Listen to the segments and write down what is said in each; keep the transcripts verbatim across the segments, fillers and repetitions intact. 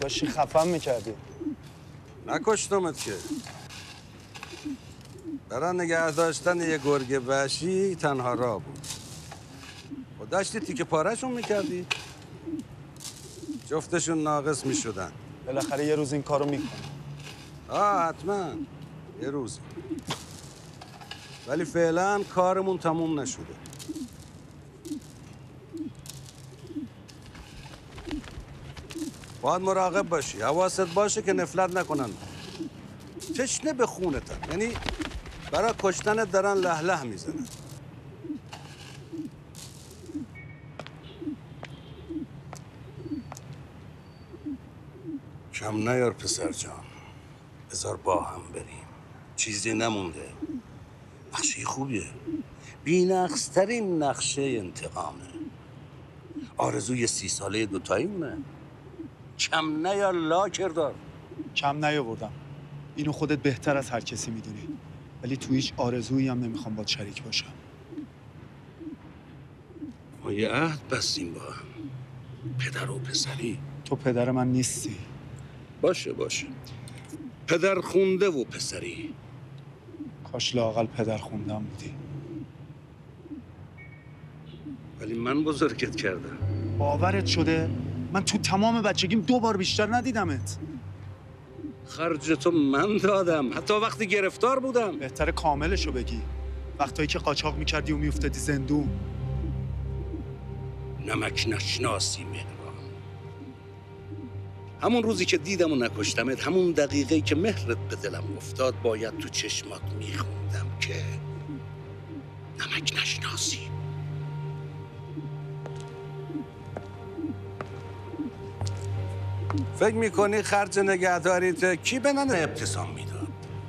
داشتی خفم میکردی. نکشتمت که. برای نگه داشتن یه گرگ وحشی تنها راه بود. و داشتی تیکه پارهشون میکردی؟ جفتشون ناقص میشدن. بالاخره یه روز این کارو میکنه. آه حتما یه روزی. ولی فعلا کارمون تموم نشده. باید مراقب باشی، حواست باشه که نفلت نکنن. تشنه به خونتن، یعنی برای کشتنت دارن له له میزنن. کم نیار پسر جان، بذار با هم بریم. چیزی نمونده. نقشه خوبیه، بی‌نقص‌ترین نقشه انتقامه. آرزوی سی ساله دوتاییمونه. کم نیار لاکردار. کم نیاوردم. اینو خودت بهتر از هر کسی میدونی. ولی تو هیچ آرزویی هم نمیخوام باهات شریک باشم. ما یه عهد بستیم با هم، پدر و پسری. تو پدر من نیستی. باشه باشه، پدر خونده و پسری. کاش لااقل پدر خوندم بودی. ولی من بزرگت کردم. باورت شده؟ من تو تمام بچگیم دو بار بیشتر ندیدمت. خرج تو من دادم، حتی وقتی گرفتار بودم. بهتره کاملشو بگی. وقتایی که قاچاق میکردی و میافتادی زندون. نمک نشناسی مهران. همون روزی که دیدم و نکشتمت، همون دقیقه‌ای که مهرت به دلم افتاد، باید تو چشمات میخوندم که نمک نشناسی. فکر میکنی خرج نگهداریت کی به ننه ابتسام میداد؟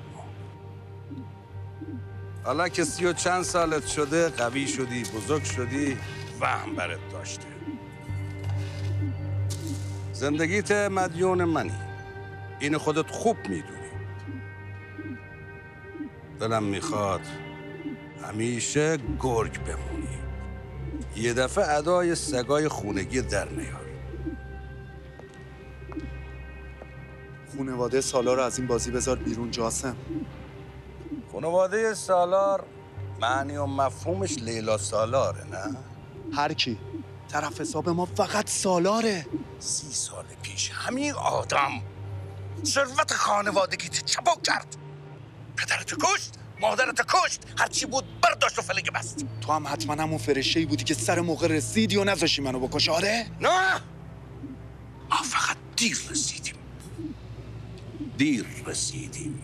حالا که سی و چند سالت شده، قوی شدی، بزرگ شدی، وهم برات داشته. زندگیت مدیون منی. اینو خودت خوب میدونی. دلم میخواد همیشه گرگ بمونی. یه دفعه ادای سگای خونگی در نیار. خونواده سالار رو از این بازی بذار بیرون جاسم. خانواده سالار معنی و مفهومش لیلا سالاره، نه؟ هر کی؟ طرف حساب ما فقط سالاره. سی سال پیش همین آدم ثروت خانوادگیت چپاک کرد. پدرت کشت، مادرت کشت، هرچی بود برداشت و فلک بست. تو هم حتما همون فرشته‌ای بودی که سر موقع رسیدی و نذاشی منو بکش. آره؟ نه، ما فقط دیر رسیدیم. دیر رسیدیم.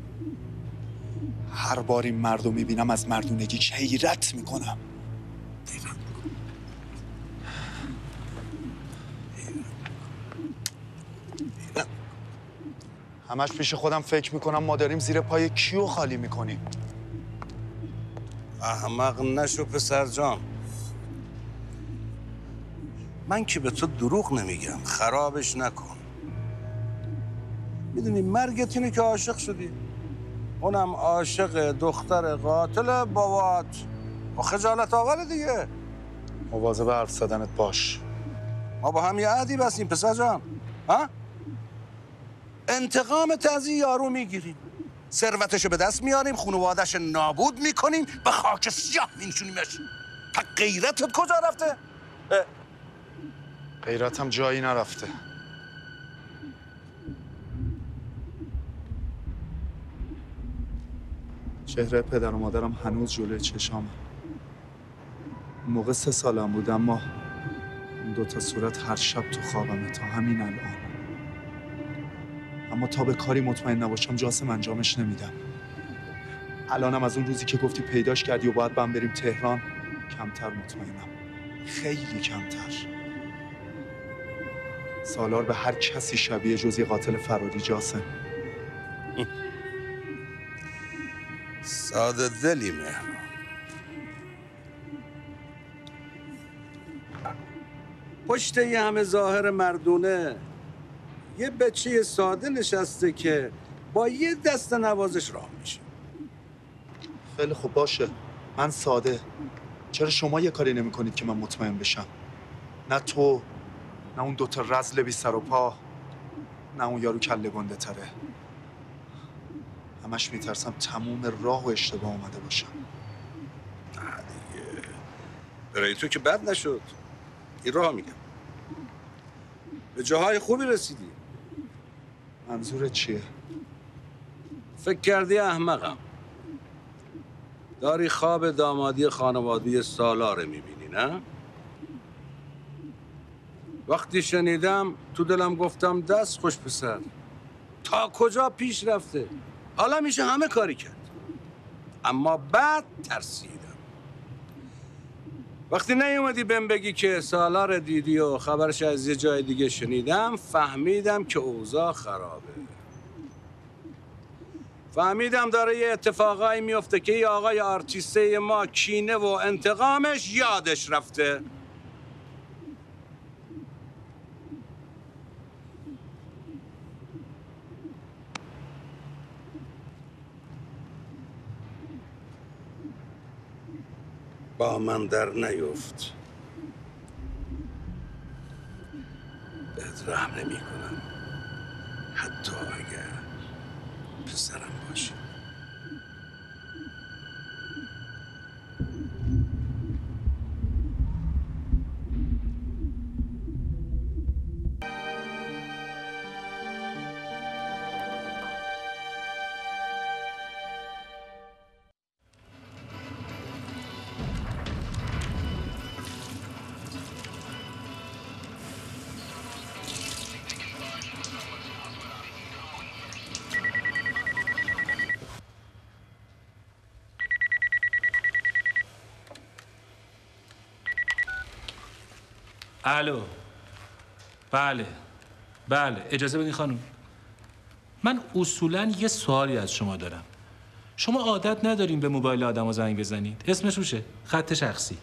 هر بار این مردو میبینم از مردونگی حیرت میکنم. همش پیش خودم فکر میکنم ما داریم زیر پای کیو خالی میکنیم. احمق نشو پسر جان. من که به تو دروغ نمیگم، خرابش نکن. میدونی مرگت اینه که عاشق شدی. اونم عاشق دختر قاتل بابات. و خجالت آوره دیگه. مواظب حرف زدنت باش. ما با هم یه عهدی بستیم پسر جان. ها؟ انتقامت از این یارو میگیریم، ثروتشو به دست میاریم، خانواده‌اش نابود میکنیم، به خاک سیاه مینشونیمش. تا غیرتت کجا رفته؟ غیرتم جایی نرفته. چهره پدر و مادرم هنوز جلوی چشامه. اون موقع سه سالم بود، اما این دوتا صورت هر شب تو خوابمه تا همین الان. اما تا به کاری مطمئن نباشم جاسم انجامش نمیدم. الانم از اون روزی که گفتی پیداش کردی و باید با هم بریم تهران کمتر مطمئنم. خیلی کمتر. سالار به هر کسی شبیه جز یه قاتل فراری جاسم. ساده دلی مهران. پشت یه همه ظاهر مردونه یه بچه ساده نشسته که با یه دست نوازش راه میشه. خیلی خوب باشه، من ساده. چرا شما یه کاری نمی کنید که من مطمئن بشم؟ نه تو، نه اون دوتا رذل بی سر و پا. نه اون یارو کله گنده تره. همش میترسم تموم راه و اشتباه اومده باشم. نه دیگه برای تو که بد نشد. این راه میگم به جاهای خوبی رسیدی. منظورت چیه؟ فکر کردی احمقم. داری خواب دامادی خانوادی سالاره میبینی نه؟ وقتی شنیدم تو دلم گفتم دست خوش پسر، تا کجا پیش رفته، حالا میشه همه کاری کرد. اما بعد ترسیدم. وقتی نیومدی بهم بگی که سالار دیدی و خبرش از یه جای دیگه شنیدم، فهمیدم که اوضاع خرابه. فهمیدم داره یه اتفاقایی میفته که یه آقای آرتیسته ما کینه و انتقامش یادش رفته. با من در نیفت. بهت رحم نمی کنم، حتی اگر پسرم باشی. الو. بله بله اجازه بدین خانم. من اصولاً یه سوالی از شما دارم. شما عادت ندارین به موبایل آدمو زنگ بزنید؟ اسمش روشه، خط شخصی.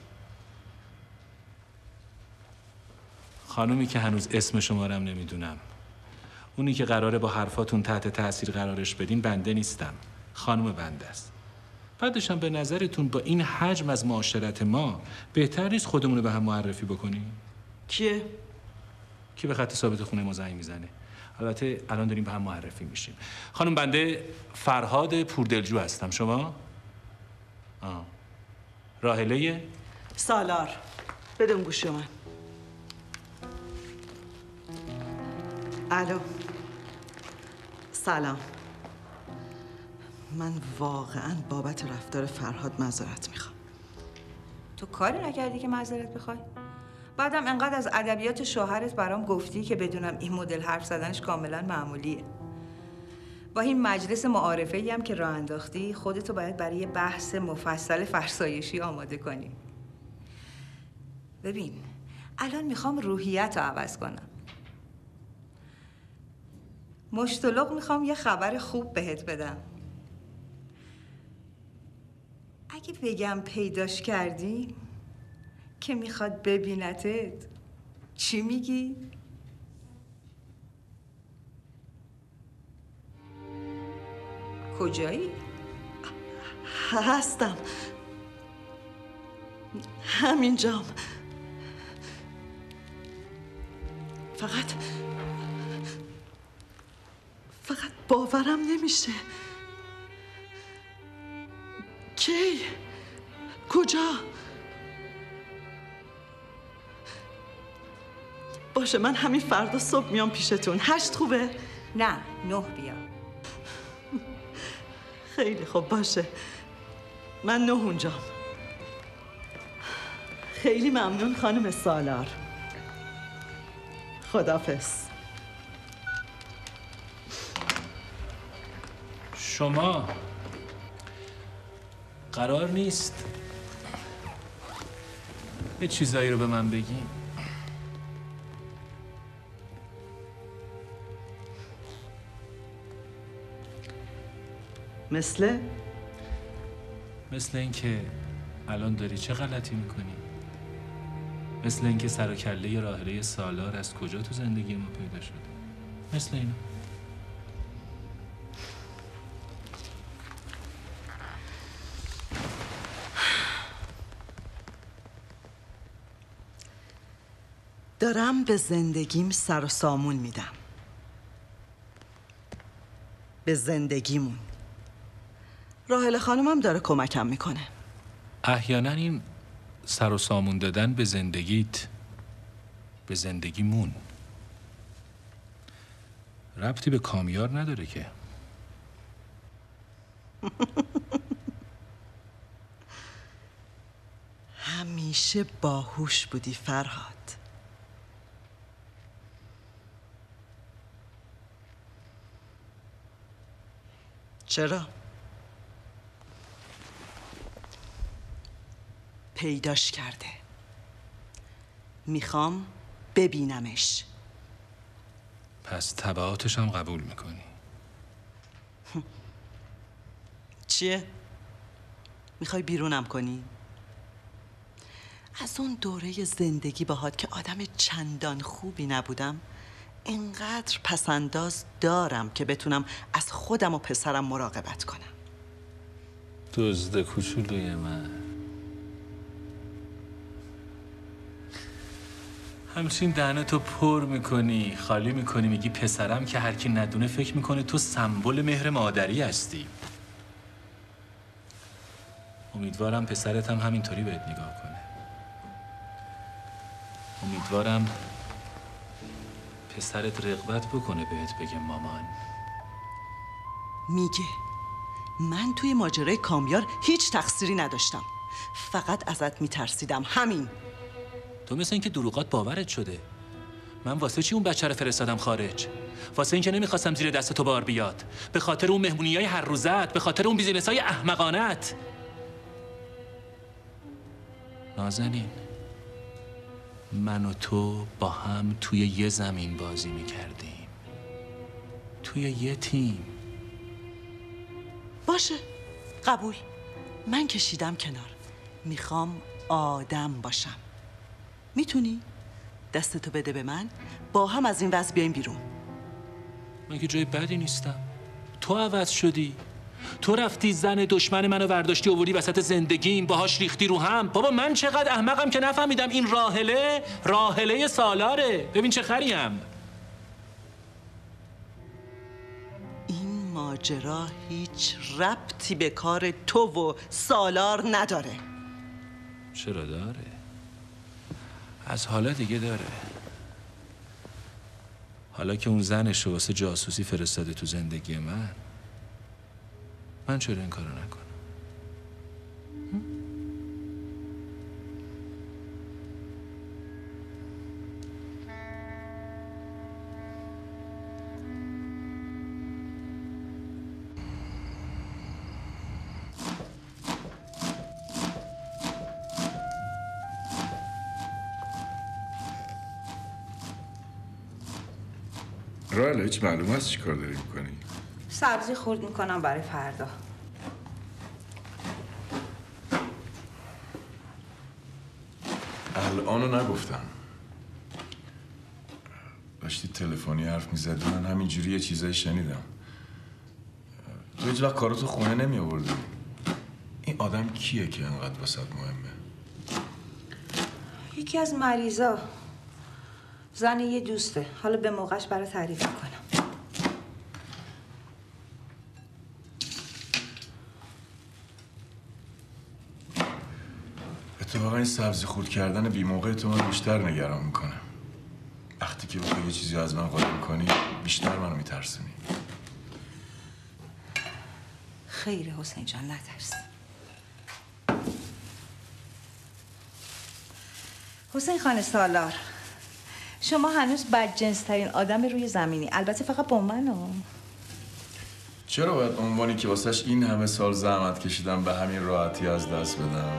خانومی که هنوز اسم شما رو هم نمیدونم، اونی که قراره با حرفاتون تحت تاثیر قرارش بدین بنده نیستم، خانم بنده است. بعدش هم به نظرتون با این حجم از معاشرت ما بهتر نیست خودمون رو به هم معرفی بکنیم؟ کیه؟ کی به خط ثابت خونه ما زنگ میزنه؟ البته الان داریم به هم معرفی میشیم. خانم بنده فرهاد پوردلجو هستم. شما؟ آه. راحله؟ سالار. بدون گوشی من. الو. سلام. من واقعا بابت رفتار فرهاد معذرت میخوام. تو کاری نکردی که معذرت بخوای؟ بعدم انقدر از ادبیات شوهرت برام گفتی که بدونم این مدل حرف زدنش کاملا معمولیه. با این مجلس معارفه‌ای هم که راه انداختی، خودتو باید برای بحث مفصل فرسایشی آماده کنی. ببین، الان میخوام روحیت رو عوض کنم. مشتلق میخوام یه خبر خوب بهت بدم. اگه بگم پیداش کردی که میخواد ببینتت، چی میگی؟ کجایی؟ هستم همینجام. فقط فقط باورم نمیشه. کی؟ کجا؟ باشه من همین فردا صبح میام پیشتون. هشت خوبه؟ نه، نه بیا. خیلی خوب باشه. من نه اونجام. خیلی ممنون خانم سالار. خداحافظ. شما قرار نیست یه چیزایی رو به من بگی؟ مثل؟ مثل اینکه الان داری چه غلطی میکنی؟ مثل اینکه سر و کله راحله سالار از کجا تو زندگی ما پیدا شده؟ مثل اینا. دارم به زندگیم سر و سامون میدم. به زندگیمون. راحله خانمم داره کمکم میکنه. احیانا این سر و سامون دادن به زندگیت، به زندگیمون، ربطی به کامیار نداره که. همیشه باهوش بودی فرهاد. چرا؟ پیداش کرده. میخوام ببینمش. پس تبعاتش هم قبول میکنی؟ چیه؟ میخوای بیرونم کنی؟ از اون دوره زندگی باهات که آدم چندان خوبی نبودم اینقدر پسنداز دارم که بتونم از خودم و پسرم مراقبت کنم. دزد کوچولوی من، همچین دهنتو پر میکنی، خالی میکنی، میگی پسرم، که هر کی ندونه فکر میکنه تو سمبل مهر مادری هستی. امیدوارم پسرت هم همینطوری بهت نگاه کنه. امیدوارم پسرت رغبت بکنه بهت بگه مامان. میگه من توی ماجرای کامیار هیچ تقصیری نداشتم، فقط ازت میترسیدم، همین. تو مثل اینکه دروغات باورت شده. من واسه چی اون بچه رو فرستادم خارج؟ واسه اینکه نمیخواستم زیر دست تو بار بیاد، به خاطر اون مهمونیای هر روزت، به خاطر اون بیزینسای احمقانت. نازنین، من و تو با هم توی یه زمین بازی میکردیم، توی یه تیم. باشه، قبول. من کشیدم کنار. میخوام آدم باشم. میتونی؟ دستتو بده به من، با هم از این وضع بیایم بیرون. من که جای بدی نیستم. تو عوض شدی. تو رفتی زن دشمن منو ورداشتی آوردی وسط زندگیم، باهاش ریختی رو هم. بابا من چقدر احمقم که نفهمیدم این راحله راحله سالاره. ببین چه خریم. این ماجرا هیچ ربطی به کار تو و سالار نداره. چرا داره؟ از حالا دیگه داره. حالا که اون زنش رو واسه جاسوسی فرستاده تو زندگی من، من چرا این کارو نکنم؟ راحله هیچ معلوم هست چی کار داری میکنی؟ سبزی خورد میکنم برای فردا. الانو نگفتم. داشتی تلفنی حرف میزدی، من همینجوری یه چیزایی شنیدم. تو هیچ وقت کاراتو خونه نمی آوردی. این آدم کیه که انقدر واسط مهمه؟ یکی از مریضا، زن یه دوسته. حالا به موقعش برای تعریف میکنم. اتفاقا این سبزی خورد کردن بی موقع تو من بیشتر نگران میکنه. وقتی که بخوای یه چیزی از من قایم میکنی بیشتر منو میترسونی. خیره حسین جان، نترس. حسین خان سالار، شما هنوز بدجنس ترین آدم روی زمینی، البته فقط با منو. چرا باید عنوانی که واسش این همه سال زحمت کشیدم به همین راحتی از دست بدم؟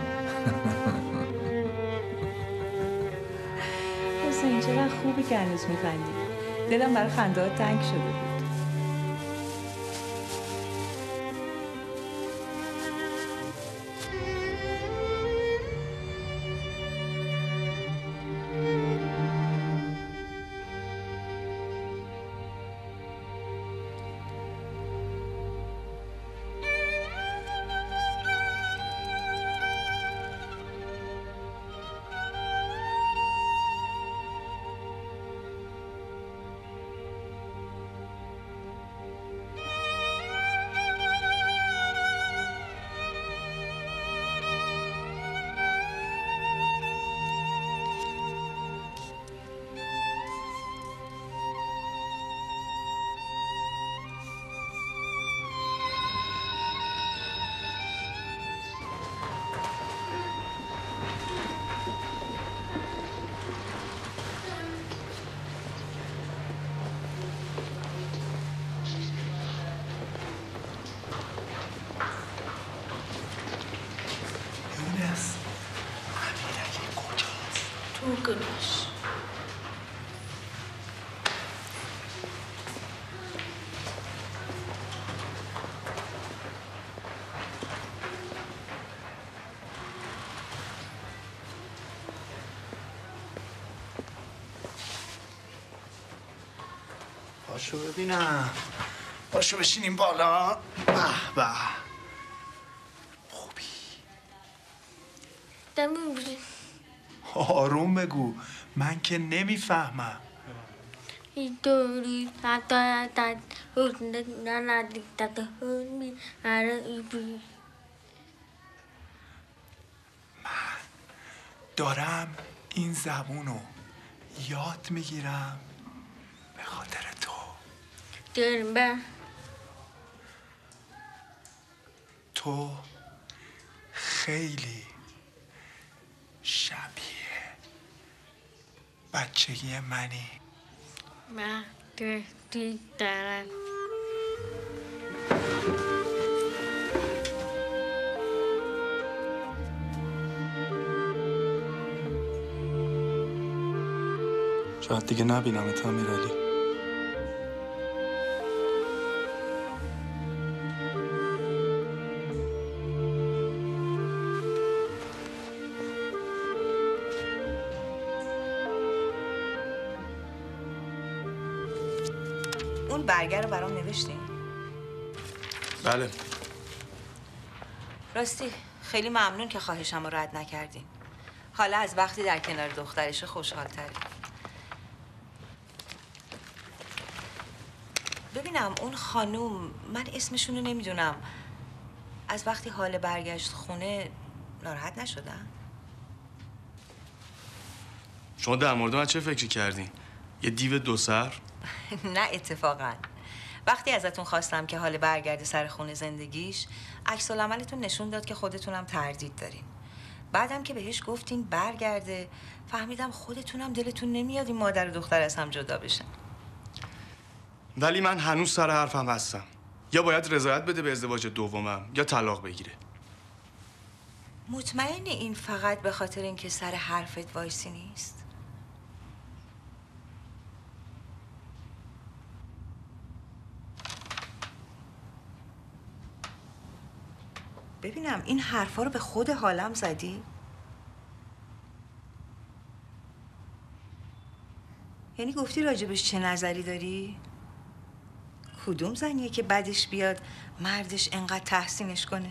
حسین چرا خوبی که هنوز میخندی. دلم برای خنده ها تنگ شده بود. goodness. باشو ببینم. باشو بشینیم بالا. به به. خوبی. دمون بودیم. آروم بگو. من که نمیفهمم. ایدوری تا تا هوند ننادی تا هوند هر ایبی. من دارم این زبونو یاد میگیرم به خاطر تو. درم با. تو خیلی شبیه بچگی منی. ما تو تی دارم. شاید دیگه نبینمت امیرعلی. اون برگر رو برام نوشتین؟ بله. راستی خیلی ممنون که خواهشم رو رد نکردین. حالا از وقتی در کنار دخترش خوشحال تره. ببینم اون خانوم، من اسمشون رو نمیدونم، از وقتی حال برگشت خونه ناراحت نشدن؟ شما در مورد من چه فکری کردین؟ یه دیو دو سر؟ نه اتفاقا وقتی ازتون خواستم که حال برگرده سر خونه زندگیش، عکس العملتون نشون داد که خودتونم تردید دارین. بعدم که بهش گفتین برگرده، فهمیدم خودتونم دلتون نمیاد این مادر و دختر از هم جدا بشن. ولی من هنوز سر حرفم هستم. یا باید رضایت بده به ازدواج دومم یا طلاق بگیره. مطمئنی این فقط به خاطر اینکه سر حرفت وایسی نیست؟ ببینم این حرفا رو به خود حالم زدی؟ یعنی گفتی راجبش چه نظری داری؟ کدوم زنیه که بعدش بیاد مردش انقدر تحسینش کنه؟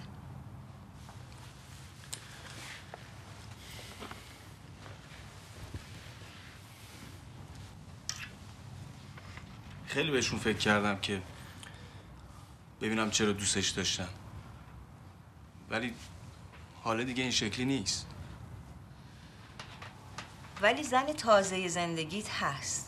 خیلی بهشون فکر کردم که ببینم چرا دوستش داشتم. ولی حالا دیگه این شکلی نیست. ولی زن تازه زندگیت هست.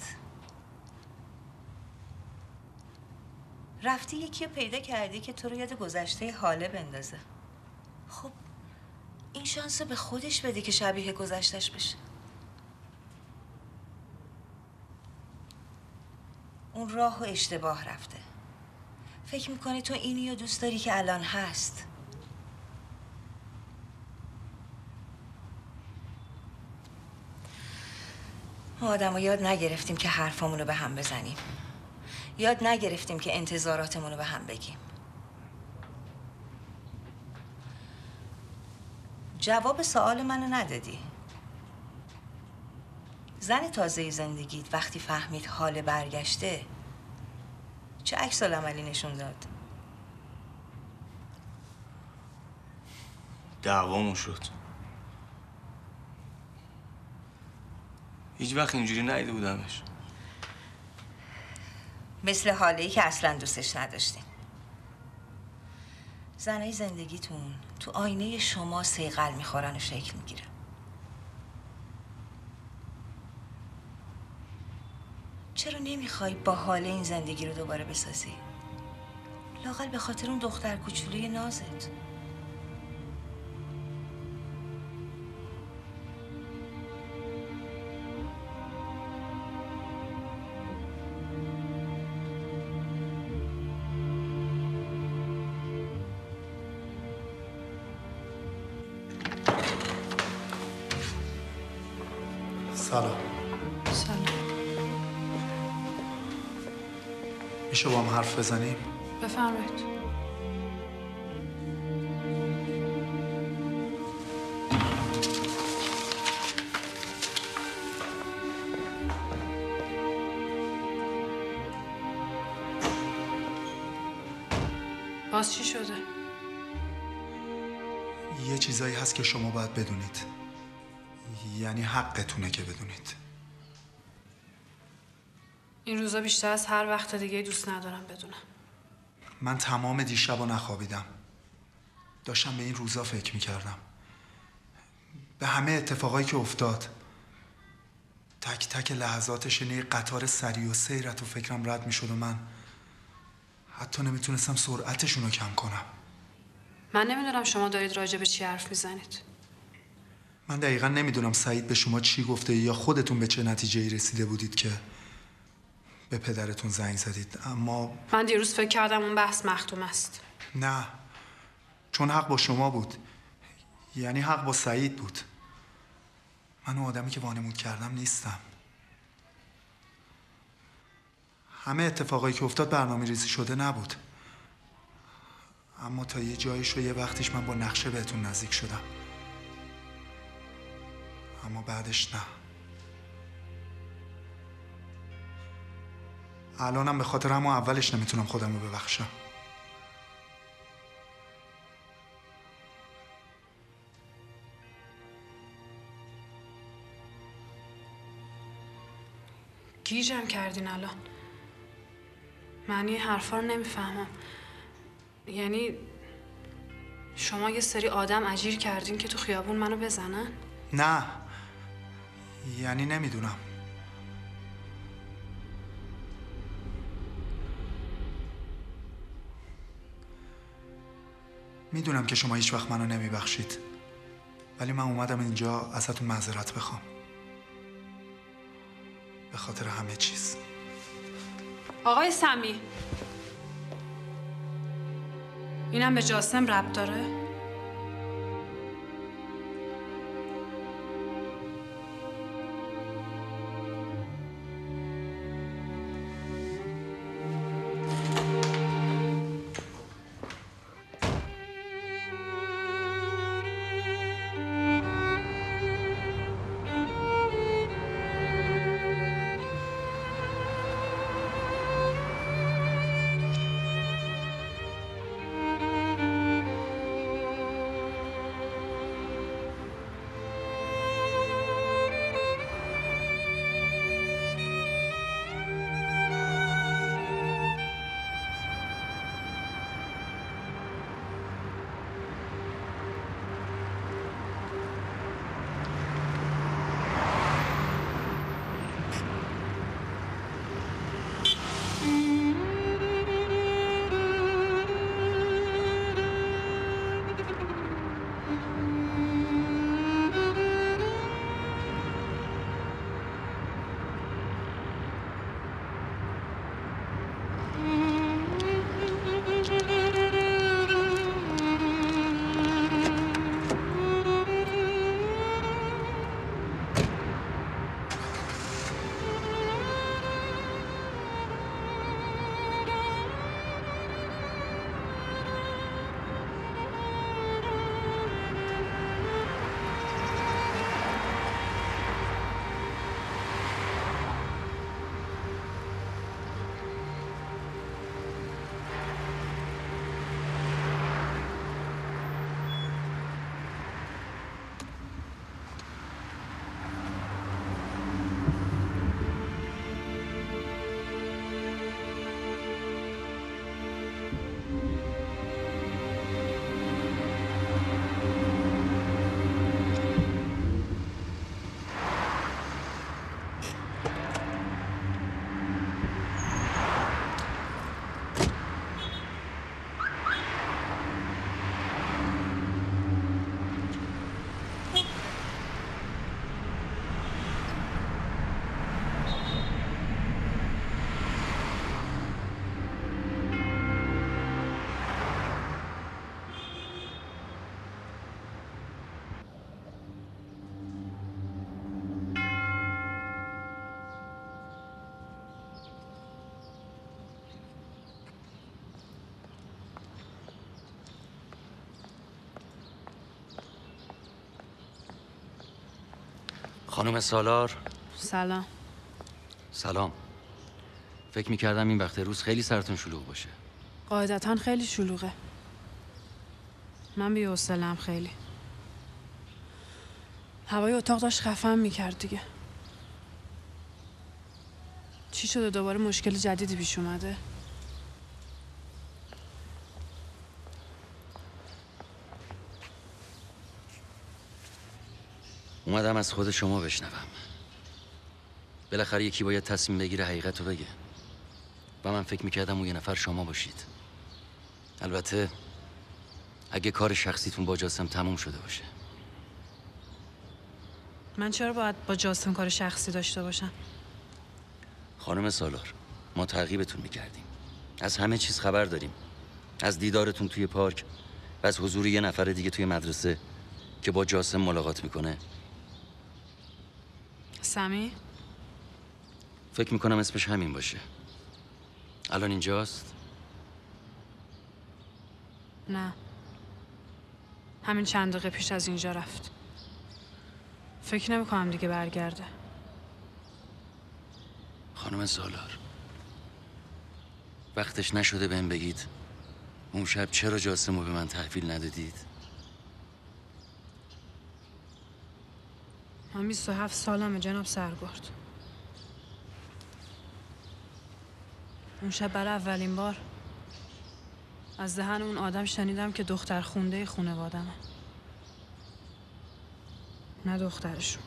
رفتی یکی رو پیدا کردی که تو رو یاد گذشته حاله بندازه. خب این شانس به خودش بده که شبیه گذشتش بشه. اون راه و اشتباه رفته. فکر میکنی تو اینی رو دوست داری که الان هست. ما آدم رو یاد نگرفتیم که حرفامون رو به هم بزنیم. یاد نگرفتیم که انتظاراتمون رو به هم بگیم. جواب سوال منو ندادی. زن تازه زندگیت وقتی فهمید حال برگشته چه عکس العملی نشون داد؟ دعوامون شد. هیچ وقت اینجوری ندیده بودمش. مثل حاله‌ای که اصلا دوستش نداشتین. زنای زندگیتون تو آینه شما صیقل میخورن و شکل میگیرن. چرا نمیخوای با حال این زندگی رو دوباره بسازی؟ لااقل به خاطر اون دختر کوچولوی نازت. سلام. سلام. میشه با هم حرف بزنیم؟ بفرمایید. باز چی شده؟ یه چیزایی هست که شما باید بدونید. یعنی حقتونه که بدونید. این روزا بیشتر از هر وقت دیگه دوست ندارم بدونم. من تمام دیشب رو نخوابیدم. داشتم به این روزا فکر میکردم. به همه اتفاقایی که افتاد. تک تک لحظاتش یه قطار سریع و سیرت و فکرم رد میشد و من حتی نمیتونستم سرعتشون رو کم کنم. من نمیدونم شما دارید راجع به چی حرف میزنید. من دقیقا نمیدونم سعید به شما چی گفته یا خودتون به چه نتیجه‌ای رسیده بودید که به پدرتون زنگ زدید، اما من دیروز فکر کردم اون بحث مختوم است. نه، چون حق با شما بود. یعنی حق با سعید بود. من اون آدمی که وانمود کردم نیستم. همه اتفاقایی که افتاد برنامه ریزی شده نبود، اما تا یه جایش و یه وقتیش من با نقشه بهتون نزدیک شدم، اما بعدش نه. الانم به خاطر همون اولش نمیتونم خودم رو ببخشم. گیجم کردین الان. معنی حرفا رو نمیفهمم. یعنی شما یه سری آدم اجیر کردین که تو خیابون منو بزنن؟ نه، یعنی نمیدونم. میدونم که شما هیچ وقت منو نمیبخشید، ولی من اومدم اینجا ازتون معذرت بخوام. به خاطر همه چیز. آقای سمی، اینم به جاسم ربط داره؟ خانم سالار. سلام. سلام. فکر میکردم این وقت روز خیلی سرتون شلوغ باشه. قاعدتا خیلی شلوغه. من بی‌حوصله‌ام خیلی. هوای اتاق داشت خفم میکرد دیگه. چی شده دوباره مشکل جدیدی پیش اومده؟ اومدم از خود شما بشنوم. بالاخره یکی باید تصمیم بگیره حقیقت رو بگه. و من فکر میکردم اون یه نفر شما باشید. البته اگه کار شخصیتون با جاسم تموم شده باشه. من چرا باید با جاسم کار شخصی داشته باشم؟ خانم سالار، ما تعقیبتون میکردیم. از همه چیز خبر داریم. از دیدارتون توی پارک و از حضور یه نفر دیگه توی مدرسه که با جاسم ملاقات میکنه. سمی؟ فکر میکنم اسمش همین باشه. الان اینجاست؟ نه. همین چند دقیقه پیش از اینجا رفت. فکر نمیکنم دیگه برگرده. خانم سالار، وقتش نشده بهم بگید اون شب چرا جاسم رو به من تحویل ندادید؟ من بیست و هفت سالمه جناب سرگرد. اون شب برای اولین بار از دهن اون آدم شنیدم که دختر خونده خونوادمه. نه دخترشون.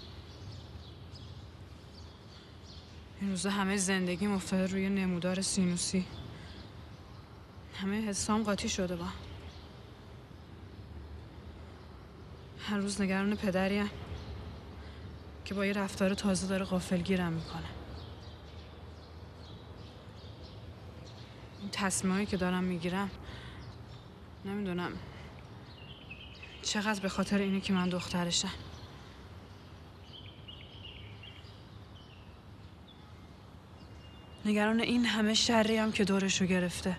این روزا همه زندگی افتاده روی نمودار سینوسی. همه حسام قاطی شده با. هر روز نگران پدریم که با یه رفتار تازه داره غافلگیرم میکنه. این تصمیمایی که دارم میگیرم نمیدونم چقدر به خاطر اینه که من دخترشم. نگران این همه شری هم که دورشو گرفته.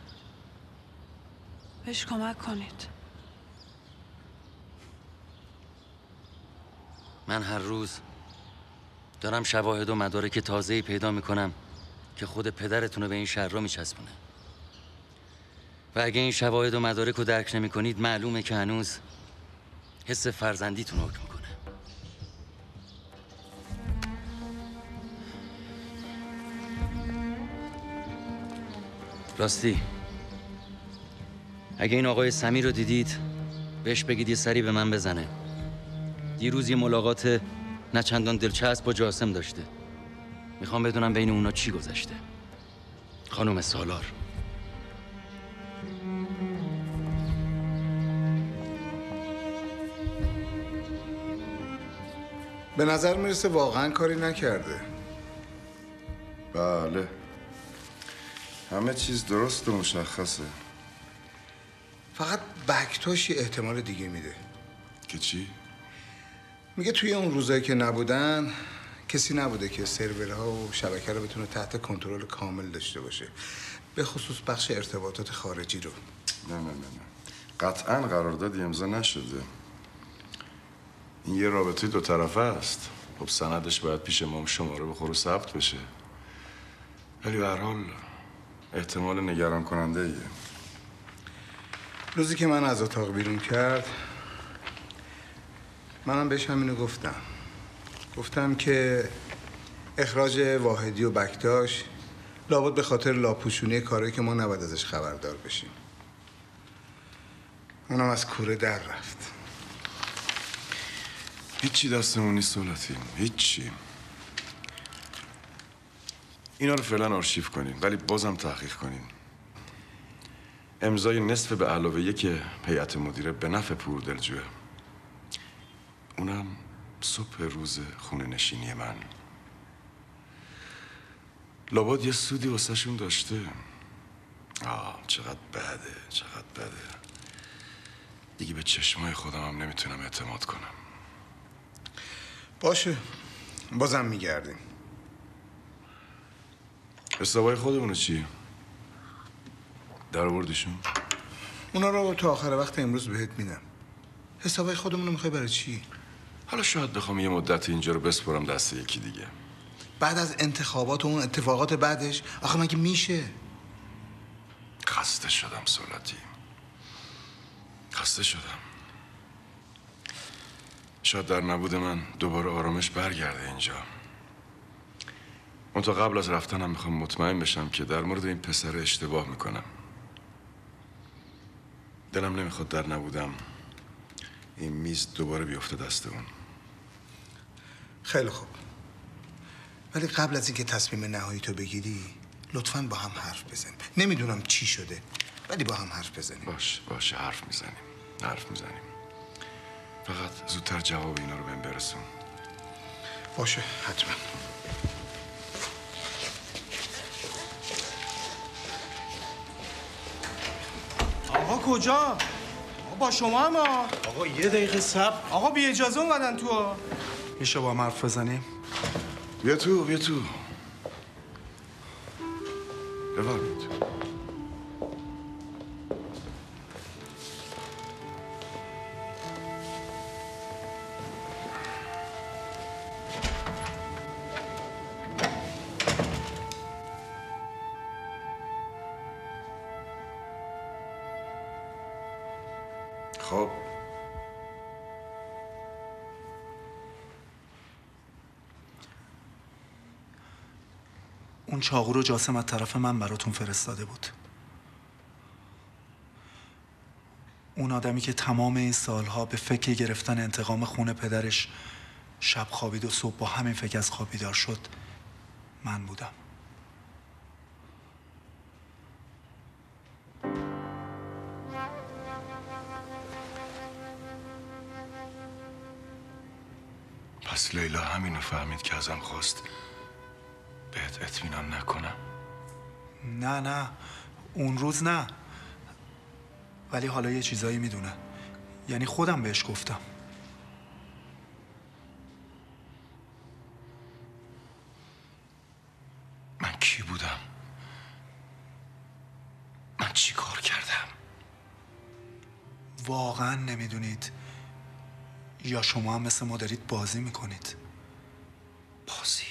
بهش کمک کنید. من هر روز دارم شواهد و مدارک تازه‌ای پیدا میکنم که خود پدرتون رو به این شر رو میچسبونه. و اگه این شواهد و مدارک رو درک نمی کنید معلومه که هنوز حس فرزندیتون حکم میکنه. راستی اگه این آقای سمی رو دیدید بهش بگید یه سری به من بزنه. دیروز یه ملاقات نچندان دلچسب با جاسم داشته. میخوام بدونم بین اونا چی گذشته. خانم سالار. به نظر میرسه واقعا کاری نکرده. بله، همه چیز درست و مشخصه. فقط بکتاش یه احتمال دیگه میده. که چی؟ میگه توی اون روزایی که نبودن کسی نبوده که سرورها و شبکه رو بتونه تحت کنترل کامل داشته باشه، به خصوص بخش ارتباطات خارجی رو. نه نه نه نه قطعا قراردادی امضا نشده. این یه رابطه دو طرفه است. خب سندش باید پیش ما شماره بخوره و ثبت بشه. ولی به هر حال احتمال نگران کننده ایه. روزی که من از اتاق بیرون کرد منم بهش همینو گفتم. گفتم که اخراج واحدی و بکتاش لابد به خاطر لاپوشونی کاری که ما نباید ازش خبردار بشیم. اونم از کوره در رفت. هیچی دستمون نیست سولتی. هیچی. اینا رو فعلا آرشیو کنیم ولی بازم تحقیق کنیم. امضای نصف به علاوه یک هیئت مدیره به نفع پور دلجوه. اونم صبح روز خونه نشینی من. لابد یه سودی واسه شون داشته. آه چقدر بده، چقدر بده. دیگه به چشمای خودم هم نمیتونم اعتماد کنم. باشه، بازم میگردیم. حسابای خودمونو چی؟ در آوردیشون؟ اونا رو تا آخر وقت امروز بهت میدم. حسابای خودمونو میخوای برای چی؟ حالا شاید بخوام یه مدت اینجا رو بسپرم دست یکی دیگه. بعد از انتخابات و اون اتفاقات بعدش آخه مگه میشه؟ خسته شدم سولتی، خسته شدم. شاید در نبود من دوباره آرامش برگرده اینجا. اون تا قبل از رفتنم میخوام مطمئن بشم که در مورد این پسر اشتباه میکنم. دلم نمیخواد در نبودم این میز دوباره بیفته دست اون. خیلی خوب، ولی قبل از اینکه تصمیم نهایی تو بگیری لطفاً با هم حرف بزنیم. نمیدونم چی شده ولی با هم حرف بزنیم. باش باشه، حرف میزنیم حرف میزنیم فقط زودتر جواب اینا رو بهم برسون. باشه حتما. آقا کجا؟ با شما هم ها. آقا یه دقیقه صبر. آقا بی اجازه اومدن تو ها. میشه با هم حرف بزنیم؟ بیا تو بیا تو بفرمایید. خب اون چاقو رو جاسم از طرف من براتون فرستاده بود. اون آدمی که تمام این سالها به فکر گرفتن انتقام خون پدرش شب خوابید و صبح با همین فکر از خواب بیدار شد من بودم. پس لیلا همینو فهمید که ازم خواست بهت اطمینان نکنم. نه نه اون روز نه، ولی حالا یه چیزایی میدونه. یعنی خودم بهش گفتم. من کی بودم؟ من چی کار کردم؟ واقعا نمیدونید یا شما هم مثل ما دارید بازی میکنید؟ بازی؟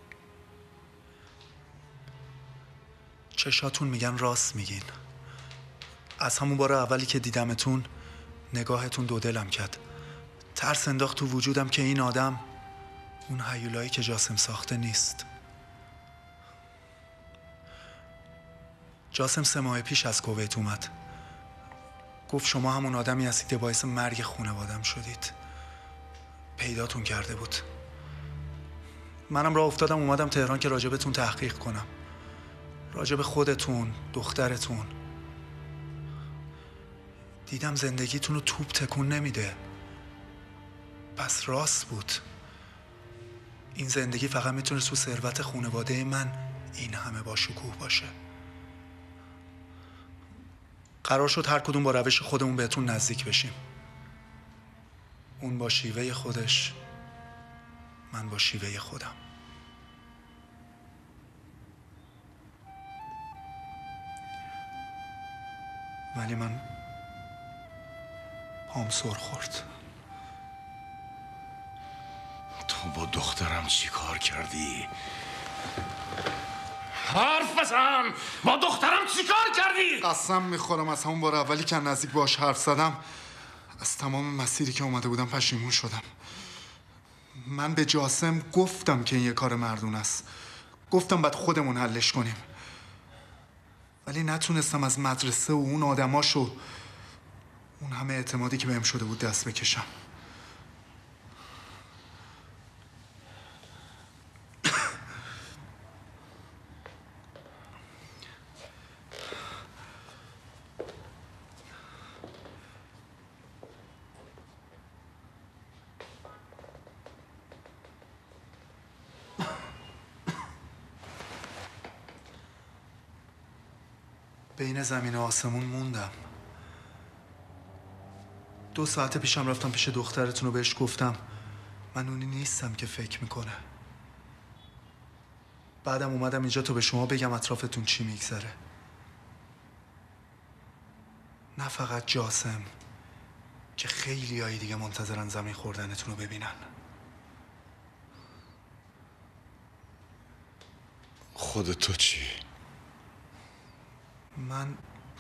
چشاتون میگن راست میگین. از همون بار اولی که دیدمتون نگاهتون دو دلم کرد. ترس انداخت تو وجودم که این آدم اون هیولایی که جاسم ساخته نیست. جاسم سه ماه پیش از کویت اومد. گفت شما همون آدمی هستید که باعث مرگ خانواده‌ام شدید. پیداتون کرده بود. منم راه افتادم اومدم تهران که راجبتون تحقیق کنم. راجب خودتون، دخترتون. دیدم زندگیتون رو توپ تکون نمیده. پس راست بود. این زندگی فقط میتونه تو ثروت خانواده من این همه با شکوه باشه. قرار شد هر کدوم با روش خودمون بهتون نزدیک بشیم. اون با شیوه خودش، من با شیوه خودم. ولی من پام سر خورد. تو با دخترم چی کار کردی؟ حرف بزن! با دخترم چی کار کردی؟ قسم میخورم از همون بار اولی که نزدیک باش حرف زدم از تمام مسیری که اومده بودم پشیمون شدم. من به جاسم گفتم که این یه کار مردون است. گفتم باید خودمون حلش کنیم. ولی نتونستم از مدرسه و اون آدماشو، اون همه اعتمادی که بهم شده بود دست بکشم. بین زمین و آسمون موندم. دو ساعت پیشم رفتم پیش دخترتون و بهش گفتم من اونی نیستم که فکر میکنه. بعدم اومدم اینجا تا به شما بگم اطرافتون چی میگذره. نه فقط جاسم که خیلی هایی دیگه منتظرن زمین خوردنتون رو ببینن. خودت تو چی؟ من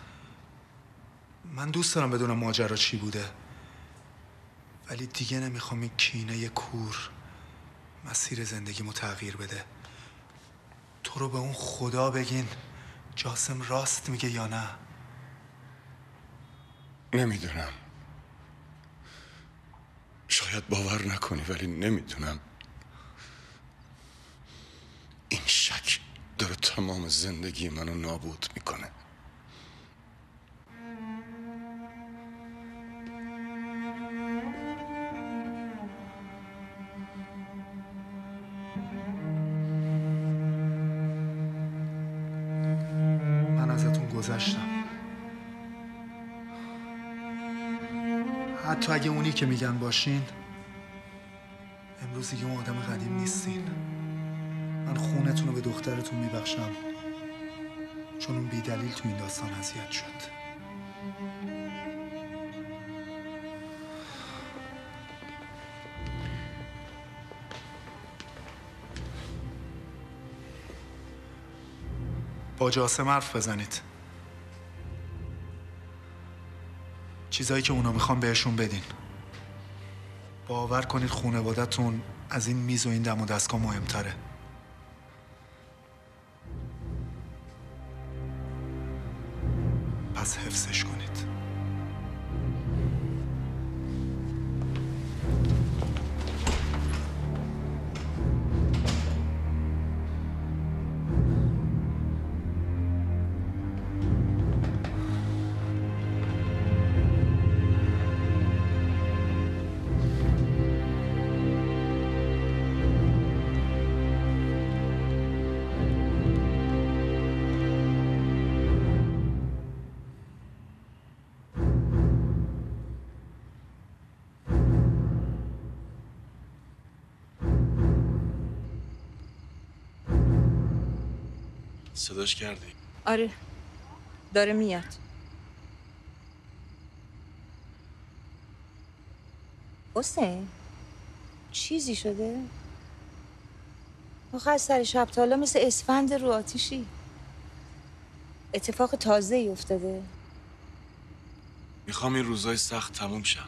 من دوست دارم بدونم ماجرا چی بوده، ولی دیگه نمیخوام این کینه کور مسیر زندگیمو تغییر بده. تو رو به اون خدا بگین جاسم راست میگه یا نه؟ نمیدونم. شاید باور نکنی ولی نمیدونم. این شک داره تمام زندگی منو نابود میکنه. من ازتون گذشتم، حتی اگه اونی که میگن باشین. امروز دیگه اون آدم قدیم نیستین. من خونتون رو به دخترتون میبخشم، چون اون بیدلیل تو این داستان اذیت شد. با جاسم حرف بزنید، چیزایی که اونا میخوان بهشون بدین. باور کنید خانواده‌تون از این میز و این دم و دستگاه مهمتره. پس حفظش کنید. صداش کردی؟ آره داره میاد. حسین چیزی شده؟ آخه از سر شب تا حالا مثل اسفند رو آتیشی. اتفاق تازه ای افتاده. میخوام این روزای سخت تموم شن.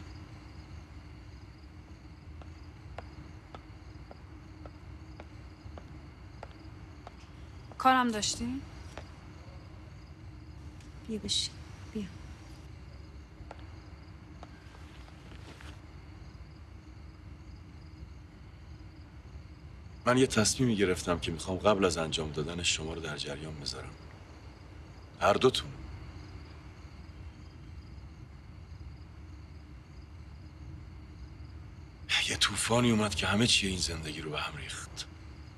کارم داشتی؟ بیا بشین بیا. من یه تصمیمی گرفتم که میخوام قبل از انجام دادن شما رو در جریان بذارم. هر دوتون. یه طوفانی اومد که همه چیه این زندگی رو به هم ریخت.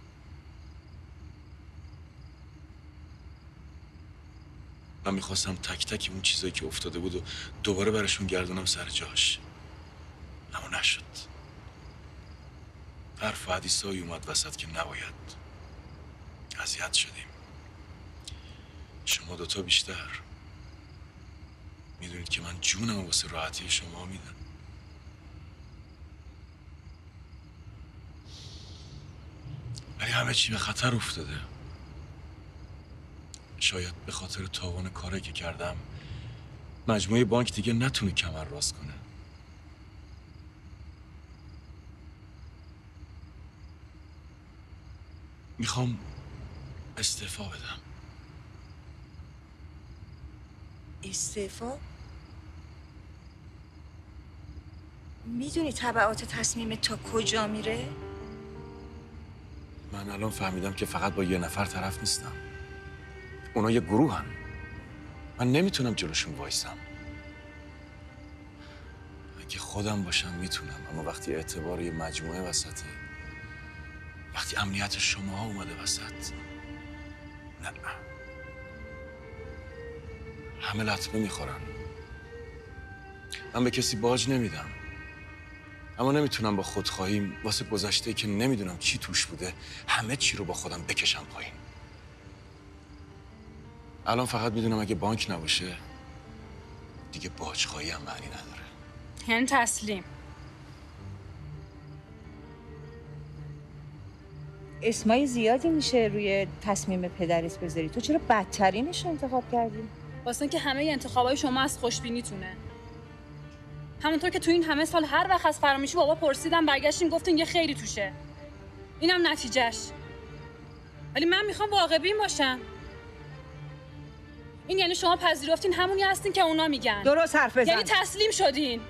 من میخواستم تک تک اون چیزایی که افتاده بود و دوباره براشون گردونم سر جاش، اما نشد. حرف و حدیثایی اومد وسط که نباید. اذیت شدیم. شما دوتا بیشتر. میدونید که من جونم واسه راحتی شما میدم. ولی همه چی به خطر افتاده. شاید به خاطر تاوان کاری که کردم مجموعه بانک دیگه نتونه کمر راست کنه. میخوام استعفا بدم. استعفا؟ میدونی تبعات تصمیم تا کجا میره؟ من الان فهمیدم که فقط با یه نفر طرف نیستم. اونا یه گروهن. من نمیتونم جلوشون وایسم. اگه خودم باشم میتونم، اما وقتی اعتبار یه مجموعه وسطه، وقتی امنیت شماها اومده وسط، نه. همه لطمه میخورن. من به کسی باج نمیدم، اما نمیتونم با خودخواهیم واسه گذشته که نمیدونم چی توش بوده همه چی رو با خودم بکشم پایین. الان فقط میدونم اگه بانک نباشه دیگه باجخواهی هم معنی نداره. یعنی تسلیم. اسمای زیادی میشه روی تصمیم پدرت بذاری. تو چرا بدترینش رو انتخاب کردی؟ واسه که همه انتخابای شما از خوشبینیتونه. همونطور که تو این همه سال هر وقت از فراموشی بابا پرسیدم برگشتیم گفتین یه خیری توشه. اینم نتیجهش. ولی من میخوام واقع بین باشم. این یعنی شما پذیرفتین همونی هستین که اونا میگن. درست حرف بزن. یعنی تسلیم شدین.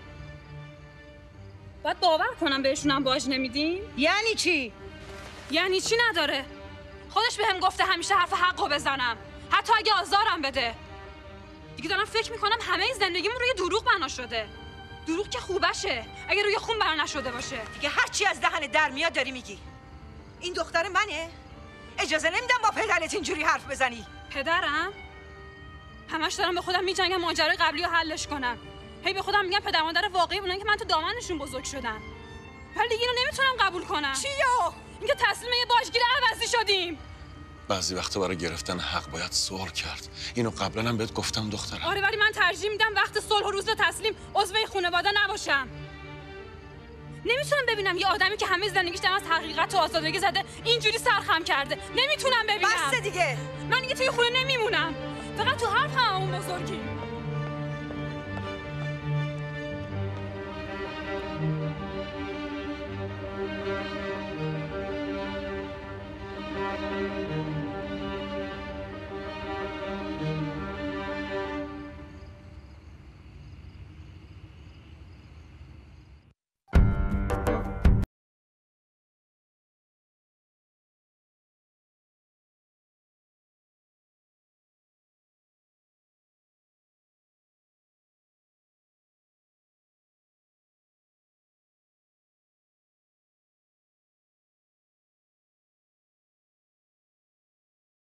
باید باور کنم بهشونم باج نمیدین؟ یعنی چی؟ یعنی چی نداره. خودش بهم گفته همیشه حرف حقو بزنم، حتی اگه آزارم بده. دیگه دارم فکر میکنم همه زندگیمون روی دروغ بنا شده. دروغ که خوبشه اگه روی خون بنا نشده باشه. دیگه هر چی از دهن در میاد داری میگی. این دختر منه؟ اجازه نمیدم با پدرت اینجوری حرف بزنی. پدرم؟ همش دارم به خودم میجنگم ماجرای قبلی رو حلش کنم. هی به خودم میگم پدر مادر واقعی بودن که من تو دامنشون بزرگ شدم. ولی دیگه اینو نمیتونم قبول کنم. چیو؟ اینکه تسلیم یه باجگیر عوضی شدیم. بعضی وقتا برای گرفتن حق باید سوال کرد. اینو قبلا هم بهت گفتم دخترم. آره ولی من ترجیح میدم وقت صلح و روز تسلیم عضو خانواده نباشم. نمیتونم ببینم یه آدمی که همه زندگیش در از حقیقت و آزادگی زده اینجوری سرخم کرده. نمیتونم ببینم. بس دیگه. من دیگه توی خونه نمیمونم. فقط تو حرف همون بزرگی.